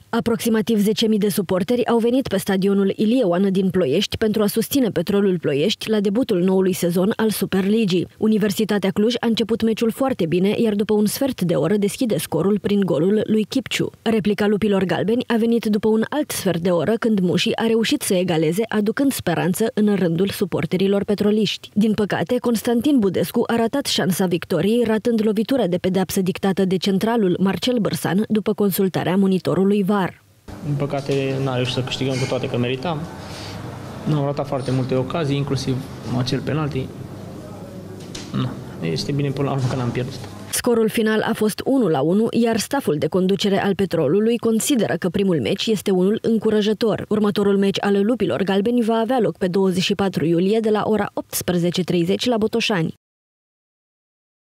Aproximativ 10.000 de suporteri au venit pe stadionul Ilie Oană din Ploiești pentru a susține Petrolul Ploiești la debutul noului sezon al Superligii. Universitatea Cluj a început meciul foarte bine, iar după un sfert de oră deschide scorul prin golul lui Kipciu. Replica lupilor galbeni a venit după un alt sfert de oră, când Mușii a reușit să egaleze, aducând speranță în rândul suporterilor petroliști. Din păcate, Constantin Budescu a ratat șansa victoriei, ratând lovitura de pedeapsă dictată de centralul Marcel Bărsan după consultarea monitorului VAR. Din păcate, n-am reușit să câștigăm, cu toate că meritam. N-am ratat foarte multe ocazii, inclusiv acel penalti. Este bine până la urmă că n-am pierdut. Scorul final a fost 1-1, iar staful de conducere al Petrolului consideră că primul meci este unul încurajător. Următorul meci al lupilor galbeni va avea loc pe 24 iulie de la ora 18:30 la Botoșani.